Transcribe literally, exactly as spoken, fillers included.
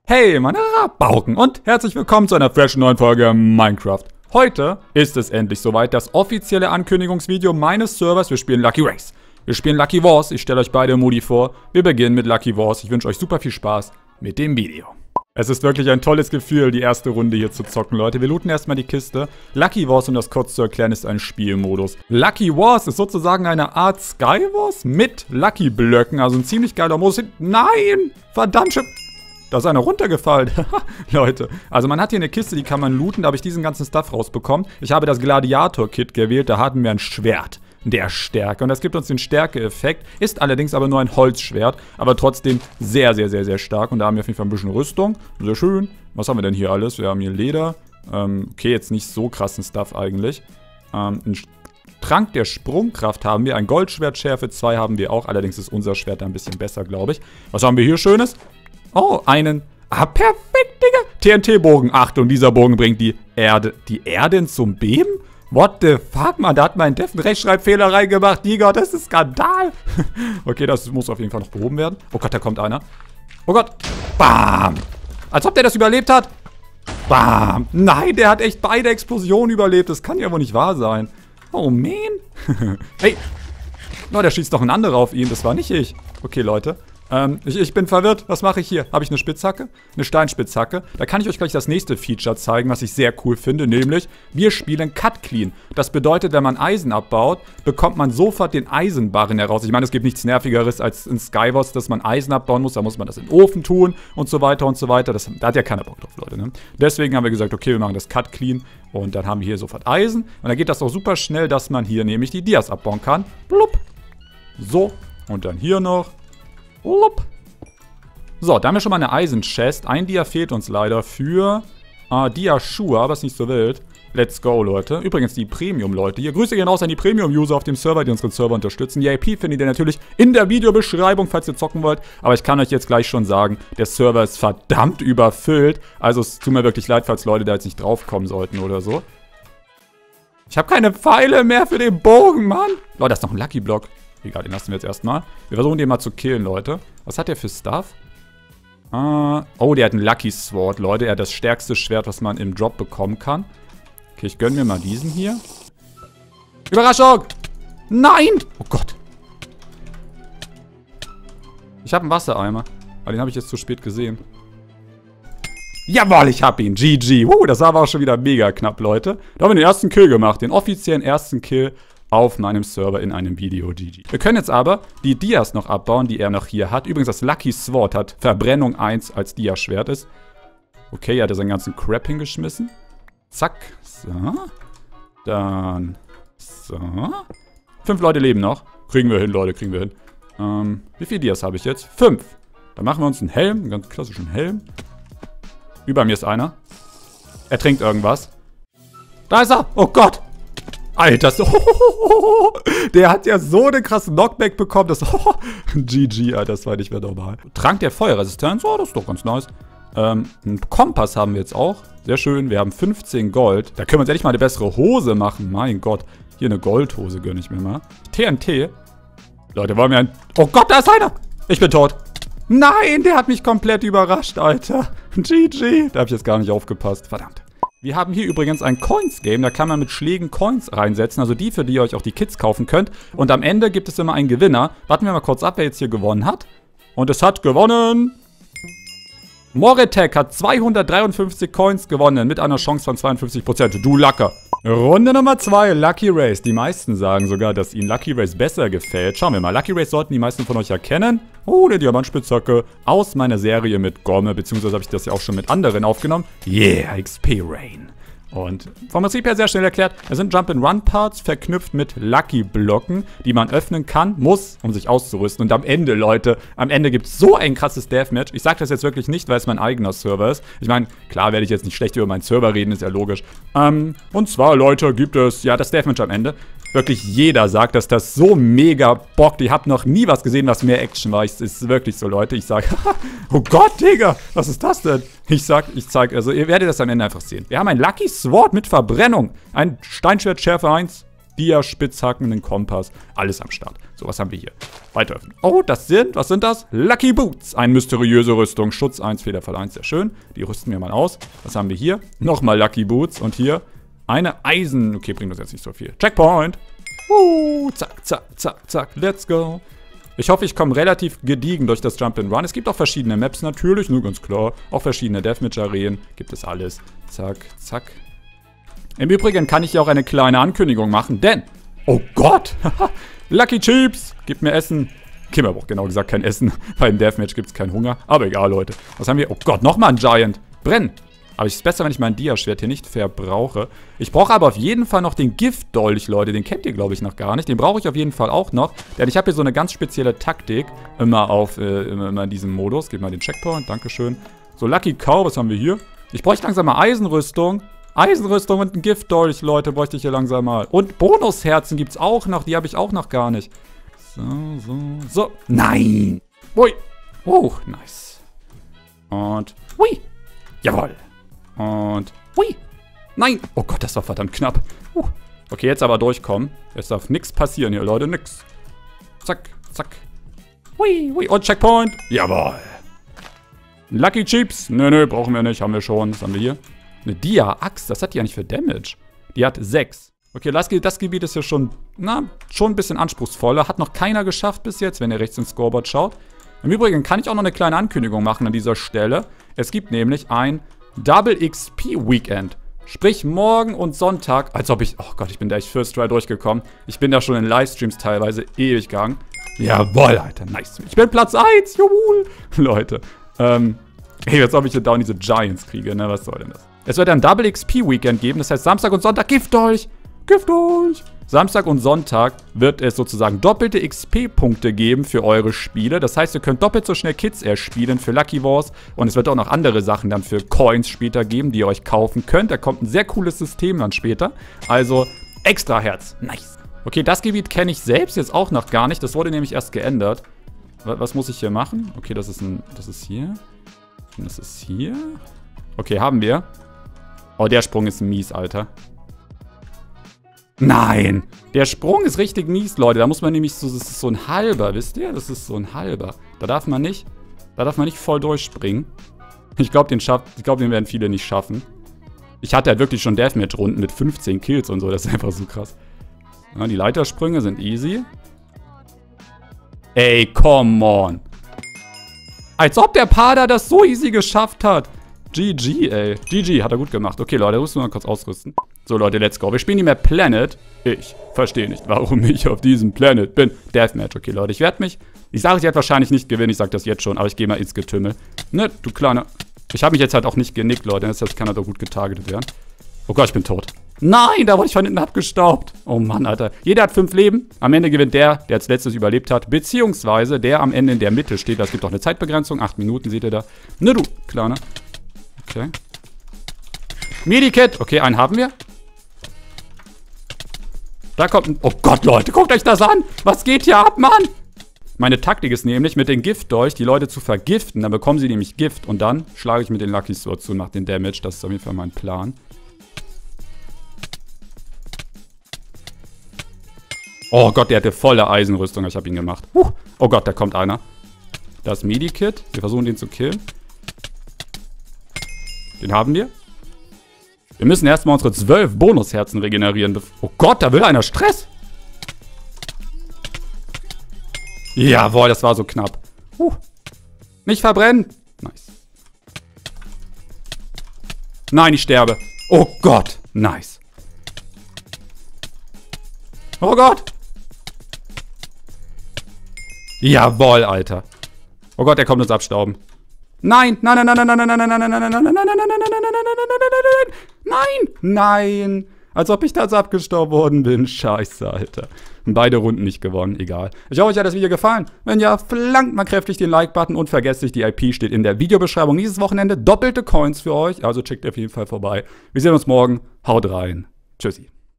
Hey, meine Rabauken und herzlich willkommen zu einer freshen neuen Folge Minecraft. Heute ist es endlich soweit, das offizielle Ankündigungsvideo meines Servers. Wir spielen Lucky Race. Wir spielen Lucky Wars. Ich stelle euch beide Modi vor. Wir beginnen mit Lucky Wars. Ich wünsche euch super viel Spaß mit dem Video. Es ist wirklich ein tolles Gefühl, die erste Runde hier zu zocken, Leute. Wir looten erstmal die Kiste. Lucky Wars, um das kurz zu erklären, ist ein Spielmodus. Lucky Wars ist sozusagen eine Art Sky Wars mit Lucky Blöcken. Also ein ziemlich geiler Modus. Nein! Verdammt! Da ist einer runtergefallen. Leute, also man hat hier eine Kiste, die kann man looten. Da habe ich diesen ganzen Stuff rausbekommen. Ich habe das Gladiator-Kit gewählt. Da hatten wir ein Schwert der Stärke. Und das gibt uns den Stärke-Effekt. Ist allerdings aber nur ein Holzschwert. Aber trotzdem sehr, sehr, sehr, sehr stark. Und da haben wir auf jeden Fall ein bisschen Rüstung. Sehr schön. Was haben wir denn hier alles? Wir haben hier Leder. Ähm, okay, jetzt nicht so krassen Stuff eigentlich. Ähm, ein Trank der Sprungkraft haben wir. Ein Goldschwert, Schärfe zwei haben wir auch. Allerdings ist unser Schwert da ein bisschen besser, glaube ich. Was haben wir hier Schönes? Oh, einen... Ah, perfekt, Digga. T N T-Bogen. Achtung, dieser Bogen bringt die Erde... Die Erde zum Beben? What the fuck, man? Da hat mein Dev einen Rechtschreibfehler reingemacht. Digga, das ist Skandal. Okay, das muss auf jeden Fall noch behoben werden. Oh Gott, da kommt einer. Oh Gott. Bam. Als ob der das überlebt hat. Bam. Nein, der hat echt beide Explosionen überlebt. Das kann ja wohl nicht wahr sein. Oh, man. Hey. No, der schießt doch ein anderer auf ihn. Das war nicht ich. Okay, Leute. Ähm, ich, ich bin verwirrt. Was mache ich hier? Habe ich eine Spitzhacke? Eine Steinspitzhacke. Da kann ich euch gleich das nächste Feature zeigen, was ich sehr cool finde, nämlich wir spielen Cut Clean. Das bedeutet, wenn man Eisen abbaut, bekommt man sofort den Eisenbarren heraus. Ich meine, es gibt nichts Nervigeres als in Sky Wars, dass man Eisen abbauen muss. Da muss man das in den Ofen tun und so weiter und so weiter. Das, da hat ja keiner Bock drauf, Leute. Ne? Deswegen haben wir gesagt, okay, wir machen das Cut Clean und dann haben wir hier sofort Eisen. Und dann geht das auch super schnell, dass man hier nämlich die Dias abbauen kann. Blub. So. Und dann hier noch. Blub. So, da haben wir schon mal eine Eisen-Chest. Ein Dia fehlt uns leider für äh, Dia-Schuhe, aber ist nicht so wild. Let's go, Leute. Übrigens die Premium-Leute hier. Grüße gehen raus an die Premium-User auf dem Server, die unseren Server unterstützen. Die I P findet ihr natürlich in der Videobeschreibung, falls ihr zocken wollt. Aber ich kann euch jetzt gleich schon sagen, der Server ist verdammt überfüllt. Also es tut mir wirklich leid, falls Leute da jetzt nicht draufkommen sollten oder so. Ich habe keine Pfeile mehr für den Bogen, Mann. Leute, das ist noch ein Lucky-Block. Egal, den lassen wir jetzt erstmal. Wir versuchen den mal zu killen, Leute. Was hat der für Stuff? Uh, oh, der hat ein Lucky Sword, Leute. Er hat das stärkste Schwert, was man im Drop bekommen kann. Okay, ich gönne mir mal diesen hier. Überraschung! Nein! Oh Gott. Ich habe einen Wassereimer. Aber den habe ich jetzt zu spät gesehen. Jawohl, ich habe ihn. G G. Uh, das war aber auch schon wieder mega knapp, Leute. Da haben wir den ersten Kill gemacht. Den offiziellen ersten Kill auf meinem Server in einem Video. G G. Wir können jetzt aber die Dias noch abbauen, die er noch hier hat. Übrigens, das Lucky Sword hat Verbrennung eins als Dia-Schwert ist. Okay, er hat seinen ganzen Crap hingeschmissen. Zack. So. Dann. So. Fünf Leute leben noch. Kriegen wir hin, Leute, kriegen wir hin. Ähm, wie viele Dias habe ich jetzt? Fünf. Dann machen wir uns einen Helm, einen ganz klassischen Helm. Über mir ist einer. Er trinkt irgendwas. Da ist er! Oh Gott! Alter, so, der hat ja so einen krassen Knockback bekommen, das, G G, Alter, das war nicht mehr normal. Trank der Feuerresistenz, oh, das ist doch ganz nice. Ähm, einen Kompass haben wir jetzt auch, sehr schön, wir haben fünfzehn Gold. Da können wir uns endlich mal eine bessere Hose machen, mein Gott. Hier eine Goldhose gönne ich mir mal. T N T. Leute, wollen wir ein... Oh Gott, da ist einer! Ich bin tot. Nein, der hat mich komplett überrascht, Alter. G G, da habe ich jetzt gar nicht aufgepasst, verdammt. Wir haben hier übrigens ein Coins-Game, da kann man mit Schlägen Coins reinsetzen, also die, für die ihr euch auch die Kits kaufen könnt. Und am Ende gibt es immer einen Gewinner. Warten wir mal kurz ab, wer jetzt hier gewonnen hat. Und es hat gewonnen... Moretech hat zweihundertdreiundfünfzig Coins gewonnen, mit einer Chance von zweiundfünfzig Prozent. Du Lacker. Runde Nummer zwei, Lucky Race. Die meisten sagen sogar, dass ihnen Lucky Race besser gefällt. Schauen wir mal, Lucky Race sollten die meisten von euch erkennen. Oh, der Diamantspitzhacke aus meiner Serie mit Gomme, beziehungsweise habe ich das ja auch schon mit anderen aufgenommen. Yeah, X P Rain. Und vom Prinzip her sehr schnell erklärt, es sind Jump-and-Run-Parts verknüpft mit Lucky-Blocken, die man öffnen kann, muss, um sich auszurüsten. Und am Ende, Leute, am Ende gibt es so ein krasses Deathmatch. Ich sage das jetzt wirklich nicht, weil es mein eigener Server ist. Ich meine, klar werde ich jetzt nicht schlecht über meinen Server reden, ist ja logisch. Ähm, und zwar, Leute, gibt es, ja, das Deathmatch am Ende. Wirklich jeder sagt, dass das so mega bockt. Ich habe noch nie was gesehen, was mehr Action war. Es ist wirklich so, Leute. Ich sage, oh Gott, Digga, was ist das denn? Ich sag, ich zeige, also ihr werdet das am Ende einfach sehen. Wir haben ein Lucky Sword mit Verbrennung. Ein Steinschwert Schärfe eins. Dia-Spitzhacken, einen Kompass, alles am Start. So, was haben wir hier? Weiter öffnen. Oh, das sind, was sind das? Lucky Boots. Eine mysteriöse Rüstung. Schutz eins, Federfall eins, sehr schön. Die rüsten wir mal aus. Was haben wir hier? Nochmal Lucky Boots. Und hier eine Eisen. Okay, bringt uns jetzt nicht so viel. Checkpoint. Uh, zack, zack, zack, zack. Let's go. Ich hoffe, ich komme relativ gediegen durch das Jump and Run. Es gibt auch verschiedene Maps natürlich, nur ganz klar. Auch verschiedene Deathmatch-Arenen. Gibt es alles. Zack, zack. Im Übrigen kann ich hier auch eine kleine Ankündigung machen, denn... Oh Gott! Lucky Chips! Gib mir Essen. Okay, man braucht genau gesagt kein Essen. Weil im Deathmatch gibt es keinen Hunger. Aber egal, Leute. Was haben wir? Oh Gott, nochmal ein Giant. Brenn! Aber es ist besser, wenn ich mein Dia-Schwert hier nicht verbrauche. Ich brauche aber auf jeden Fall noch den Giftdolch, Leute. Den kennt ihr, glaube ich, noch gar nicht. Den brauche ich auf jeden Fall auch noch. Denn ich habe hier so eine ganz spezielle Taktik. Immer auf, äh, immer, immer in diesem Modus. Gib mal den Checkpoint. Dankeschön. So, Lucky Cow, was haben wir hier? Ich bräuchte langsam mal Eisenrüstung. Eisenrüstung und ein Giftdolch, Leute, bräuchte ich hier langsam mal. Und Bonusherzen gibt es auch noch. Die habe ich auch noch gar nicht. So, so, so. Nein! Ui. Oh, nice. Und, ui. Jawohl. Und, hui. Nein. Oh Gott, das war verdammt knapp. Uh. Okay, jetzt aber durchkommen. Jetzt darf nichts passieren hier, Leute. Nix. Zack, zack. Hui, hui. Und Checkpoint. Jawohl. Lucky Chips. Nö, nö, brauchen wir nicht. Haben wir schon. Was haben wir hier? Eine Dia-Axt. Das hat die ja nicht für Damage. Die hat sechs. Okay, das, das Gebiet ist ja schon, na, schon ein bisschen anspruchsvoller. Hat noch keiner geschafft bis jetzt, wenn ihr rechts ins Scoreboard schaut. Im Übrigen kann ich auch noch eine kleine Ankündigung machen an dieser Stelle. Es gibt nämlich ein Double X P Weekend. Sprich, morgen und Sonntag, als ob ich, oh Gott, ich bin da echt First Try durchgekommen. Ich bin da schon in Livestreams teilweise ewig gegangen. Jawohl, Alter, nice. Ich bin Platz eins, jawohl. Leute, ähm, ey, als ob ich hier down diese Giants kriege, ne, was soll denn das? Es wird ein Double X P Weekend geben, das heißt Samstag und Sonntag, Giftdolch, Giftdolch. Samstag und Sonntag wird es sozusagen doppelte X P-Punkte geben für eure Spiele. Das heißt, ihr könnt doppelt so schnell Kids erspielen für Lucky Wars. Und es wird auch noch andere Sachen dann für Coins später geben, die ihr euch kaufen könnt. Da kommt ein sehr cooles System dann später. Also extra Herz. Nice. Okay, das Gebiet kenne ich selbst jetzt auch noch gar nicht. Das wurde nämlich erst geändert. Was muss ich hier machen? Okay, das ist ein, das ist hier. Und das ist hier. Okay, haben wir. Oh, der Sprung ist mies, Alter. Nein! Der Sprung ist richtig mies, Leute. Da muss man nämlich so, das ist so ein halber, wisst ihr? Das ist so ein halber. Da darf man nicht, da darf man nicht voll durchspringen. Ich glaube, den schafft, ich glaube, den werden viele nicht schaffen. Ich hatte halt wirklich schon Deathmatch-Runden mit fünfzehn Kills und so. Das ist einfach so krass. Ja, die Leitersprünge sind easy. Ey, come on. Als ob der Pada das so easy geschafft hat. G G, ey. G G, hat er gut gemacht. Okay, Leute, müssen wir mal kurz ausrüsten. So, Leute, let's go. Wir spielen die Map Planet. Ich verstehe nicht, warum ich auf diesem Planet bin. Deathmatch. Okay, Leute, ich werde mich... Ich sage, ich werde wahrscheinlich nicht gewinnen. Ich sage das jetzt schon, aber ich gehe mal ins Getümmel. Ne, du kleiner... Ich habe mich jetzt halt auch nicht genickt, Leute. Das kann halt auch gut getargetet werden. Oh Gott, ich bin tot. Nein, da wurde ich von hinten abgestaubt. Oh Mann, Alter. Jeder hat fünf Leben. Am Ende gewinnt der, der als letztes überlebt hat. Beziehungsweise der am Ende in der Mitte steht. Es gibt auch eine Zeitbegrenzung. Acht Minuten, seht ihr da. Ne, du kleiner. Okay. Medikit. Okay, einen haben wir. Da kommt ein... Oh Gott, Leute, guckt euch das an. Was geht hier ab, Mann? Meine Taktik ist nämlich, mit dem Giftdolch die Leute zu vergiften. Dann bekommen sie nämlich Gift. Und dann schlage ich mit den Lucky Sword zu und mache den Damage. Das ist auf jeden Fall mein Plan. Oh Gott, der hatte volle Eisenrüstung. Ich habe ihn gemacht. Huh. Oh Gott, da kommt einer. Das Medikit. Wir versuchen, den zu killen. Den haben wir. Wir müssen erstmal unsere zwölf Bonusherzen regenerieren. Oh Gott, da will einer Stress. Jawohl, das war so knapp. Uh. Nicht verbrennen. Nice. Nein, ich sterbe. Oh Gott. Nice. Oh Gott. Jawohl, Alter. Oh Gott, der kommt uns abstauben. Nein, nein, nein, nein, nein, nein, nein, nein, nein, nein, nein, nein, nein, nein, nein, nein, nein, nein, nein, als ob ich da abgestaubt worden bin. Scheiße, Alter. Beide Runden nicht gewonnen, egal. Ich hoffe, euch hat das Video gefallen. Wenn ja, flankt mal kräftig den Like-Button und vergesst nicht, die I P steht in der Videobeschreibung. Dieses Wochenende doppelte Coins für euch, also checkt auf jeden Fall vorbei. Wir sehen uns morgen. Haut rein. Tschüssi.